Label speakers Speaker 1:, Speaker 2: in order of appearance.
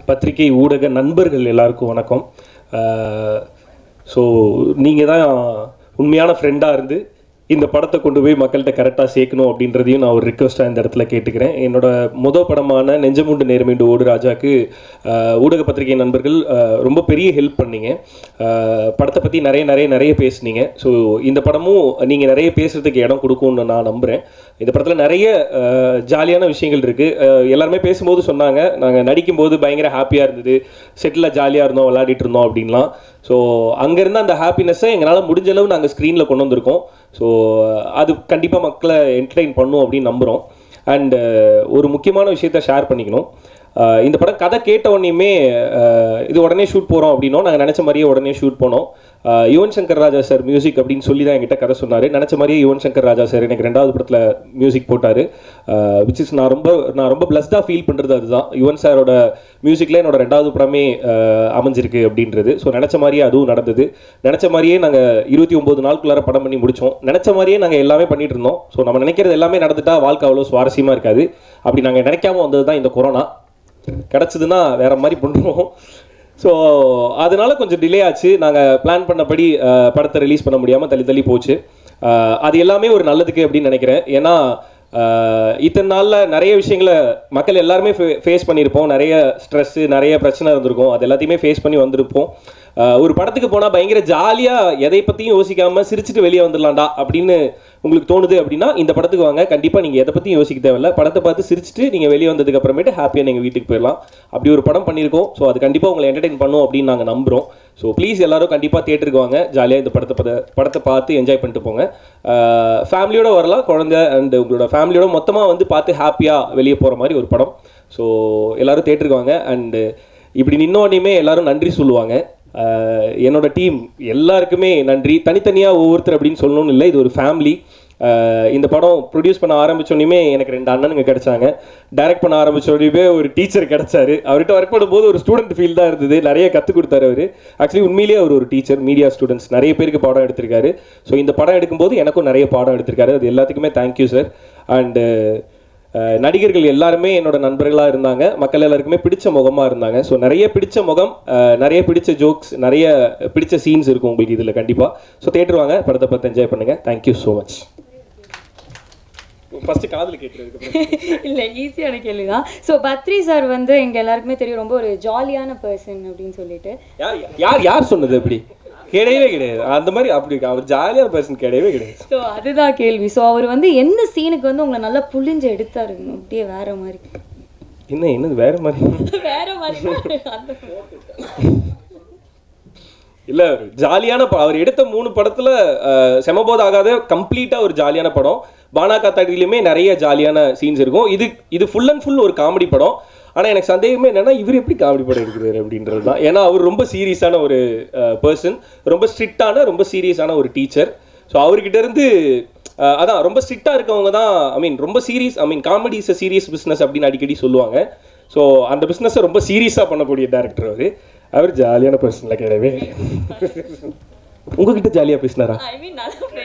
Speaker 1: பத்திரிகை ஊடக நண்பர்கள் எல்லாருக்கும் வணக்கம். ஸோ நீங்கள் தான் உண்மையான ஃப்ரெண்டாக இருந்து இந்த படத்தை கொண்டு போய் மக்கள்கிட்ட கரெக்டாக சேர்க்கணும் அப்படின்றதையும் நான் ஒரு ரிக்வஸ்ட்டாக இந்த இடத்துல கேட்டுக்கிறேன். என்னோட முதல் படமான நெஞ்சமுண்டு நேர்மைண்டு ஓடு ராஜாக்கு ஊடக பத்திரிகை நண்பர்கள் ரொம்ப பெரிய ஹெல்ப் பண்ணீங்க. படத்தை பற்றி நிறைய பேசுனீங்க. ஸோ இந்த படமும் நீங்கள் நிறைய பேசுகிறதுக்கு இடம் கொடுக்கும்னு நான் நம்புகிறேன். இந்த படத்தில் நிறைய ஜாலியான விஷயங்கள் இருக்குது. எல்லாருமே பேசும்போது சொன்னாங்க, நாங்கள் நடிக்கும்போது பயங்கர ஹாப்பியாக இருந்தது, செட்டில் ஜாலியாக இருந்தோம், விளையாடிட்டு இருந்தோம் அப்படின்லாம். ஸோ அங்கேருந்து அந்த ஹாப்பினஸ்ஸை எங்களால் முடிஞ்ச அளவு நாங்கள் ஸ்க்ரீனில் கொண்டு வந்திருக்கோம். ஸோ அது கண்டிப்பாக மக்களை என்டர்டெயின் பண்ணும் அப்படின்னு நம்புகிறோம். அண்டு ஒரு முக்கியமான விஷயத்த ஷேர் பண்ணிக்கணும். இந்த படம் கதை கேட்ட உடனேயுமே இது உடனே ஷூட் போகிறோம் அப்படின்னோம். நாங்கள் நினச்ச மாதிரியே உடனே ஷூட் போனோம். யுவன் சங்கர் ராஜா சார் மியூசிக் அப்படின்னு சொல்லி தான் என்கிட்ட கதை சொன்னார். நினச்ச மாதிரியே யுவன் சங்கர் ராஜா சார் எனக்கு 2வது படத்தில் மியூசிக் போட்டார். விச் இஸ் நான் ரொம்ப பிளஸ்டாக ஃபீல் பண்ணுறது அதுதான். யுவன் சாரோட மியூசிக்கில் என்னோட 2வது படமே அமைஞ்சிருக்கு அப்படின்றது. ஸோ நினச்ச மாதிரியே அதுவும் நடந்தது. நினச்ச மாதிரியே நாங்கள் 29 நாளுக்குள்ளார படம் பண்ணி முடித்தோம். நினச்ச மாதிரியே நாங்கள் எல்லாமே பண்ணிட்டு இருந்தோம். ஸோ நம்ம நினைக்கிறது எல்லாமே நடந்துட்டா வாழ்க்கை அவ்வளோ சுவாரஸ்யமாக இருக்காது. அப்படி நாங்கள் நினைக்காம வந்தது தான் இந்த கொரோனா. கிடச்சிதுன்னா வேறு மாதிரி பண்ணுவோம். ஸோ அதனால கொஞ்சம் டிலே ஆச்சு. நாங்கள் பிளான் பண்ணபடி படத்தை ரிலீஸ் பண்ண முடியாமல் தள்ளி போச்சு. அது எல்லாமே ஒரு நல்லதுக்கு அப்படின்னு நினைக்கிறேன். ஏன்னா இத்தனை நாளில் நிறைய விஷயங்களை மக்கள் எல்லாருமே ஃபேஸ் பண்ணியிருப்போம். நிறைய ஸ்ட்ரெஸ்ஸு, நிறைய பிரச்சனை இருந்திருக்கும். அது எல்லாத்தையுமே ஃபேஸ் பண்ணி வந்திருப்போம். ஒரு படத்துக்கு போனால் பயங்கர ஜாலியாக எதை பற்றியும் யோசிக்காமல் சிரிச்சுட்டு வெளியே வந்துடலாம்டா அப்படின்னு உங்களுக்கு தோணுது அப்படின்னா இந்த படத்துக்கு வாங்க. கண்டிப்பாக நீங்கள் எதை பற்றியும் யோசிக்க தேவையில்லை. படத்தை பார்த்து சிரிச்சுட்டு நீங்கள் வெளியே வந்ததுக்கு அப்புறமேட்டு ஹாப்பியாக நீங்கள் வீட்டுக்கு போயிடலாம். அப்படி ஒரு படம் பண்ணியிருக்கோம். ஸோ அது கண்டிப்பாக உங்களை என்டர்டெயின் பண்ணும் அப்படின்னு நாங்கள் நம்புகிறோம். ஸோ ப்ளீஸ் எல்லாரும் கண்டிப்பாக தியேட்டருக்கு வாங்க. ஜாலியாக இந்த படத்தை பார்த்து என்ஜாய் பண்ணிட்டு போங்க. ஃபேமிலியோட வரலாம். குழந்தை அண்ட் உங்களோட ஃபேமிலியோட மொத்தமாக வந்து பார்த்து ஹாப்பியாக வெளியே போகிற மாதிரி ஒரு படம். ஸோ எல்லோரும் தியேட்டருக்கு வாங்க. அண்டு இப்படி நின்னோடனே எல்லாரும் நன்றி சொல்லுவாங்க. என்னோட டீம் எல்லாருக்குமே நன்றி. தனித்தனியாக ஒவ்வொருத்தர் அப்படின்னு சொல்லணும்னு இல்லை, இது ஒரு ஃபேமிலி. இந்த படம் ப்ரொடியூஸ் பண்ண ஆரம்பித்தோடனே எனக்கு 2 அண்ணனுங்க கிடைச்சாங்க. டைரக்ட் பண்ண ஆரம்பித்தோடனே ஒரு டீச்சர் கிடைச்சாரு. அவர்கிட்ட ஒர்க் பண்ணும்போது ஒரு ஸ்டூடெண்ட் ஃபீல் தான் இருந்தது. நிறைய கற்றுக் கொடுத்தாரு அவர். ஆக்சுவலி உண்மையிலேயே அவர் ஒரு டீச்சர். மீடியா ஸ்டூடெண்ட்ஸ் நிறைய பேருக்கு பாடம் எடுத்திருக்காரு. ஸோ இந்த படம் எடுக்கும்போது எனக்கும் நிறைய பாடம் எடுத்திருக்காரு. அது எல்லாத்துக்குமே தேங்க்யூ சார். அண்டு நடிகர்கள் எல்லாருமே என்னோட நண்பர்களாக இருந்தாங்க. மக்கள் எல்லாருக்குமே பிடிச்ச முகமாக இருந்தாங்க. ஸோ நிறைய பிடிச்ச முகம், நிறைய பிடிச்ச ஜோக்ஸ், நிறைய பிடிச்ச சீன்ஸ் இருக்கும் உங்களுக்கு இதில் கண்டிப்பாக. ஸோ தியேட்டர் வாங்க, படத்தை பார்த்து என்ஜாய் பண்ணுங்கள். Thank you so much. ஃபர்ஸ்ட் காதல் கேட்குறது
Speaker 2: இல்லை, ஈஸியான கேள்வி தான். ஸோ பத்ரி சார் வந்து எங்கள் எல்லாருக்குமே தெரியும் ரொம்ப ஒரு ஜாலியான பர்சன் அப்படின்னு சொல்லிட்டு.
Speaker 1: யார் சொன்னது? அப்படி கிடையவே அந்த மாதிரி. அப்படி அவர் ஜாலியான பர்சன் கிடையவே கிடையாது.
Speaker 2: ஸோ அதுதான் கேள்வி. ஸோ அவர் வந்து எந்த சீனுக்கு வந்து உங்களை நல்லா புளிஞ்சு எடுத்தாரு அப்படியே வேற மாதிரி?
Speaker 1: என்னது வேற மாதிரி?
Speaker 2: வேற மாதிரி
Speaker 1: இல்லை, ஜாலியான அவர் எடுத்த 3 படத்தில் செமபோது ஆகாத கம்ப்ளீட்டாக ஒரு ஜாலியான படம். பானா காத்தாடியிலுமே நிறைய ஜாலியான சீன்ஸ் இருக்கும். இது ஃபுல் அண்ட் ஃபுல் ஒரு காமெடி படம். ஆனால் எனக்கு சந்தேகமே என்னென்னா இவர் எப்படி காமெடி படம் எடுக்கிறாரு அப்படின்றது தான். ஏன்னா அவர் ரொம்ப சீரியஸான ஒரு பர்சன், ரொம்ப ஸ்ட்ரிக்டான ரொம்ப சீரியஸான ஒரு டீச்சர். ஸோ அவர்கிட்ட இருந்து அதான் ரொம்ப ஸ்ட்ரிக்டாக இருக்கவங்க தான் ரொம்ப serious comedy is a serious business அப்படின்னு அடிக்கடி சொல்லுவாங்க. ஸோ அந்த பிஸ்னஸை ரொம்ப சீரியஸாக பண்ணக்கூடிய டேரக்டர் அவர் ஜாலியான பர்சனில் கிடையவே. உங்ககிட்ட ஜாலியாக பேசினாரா?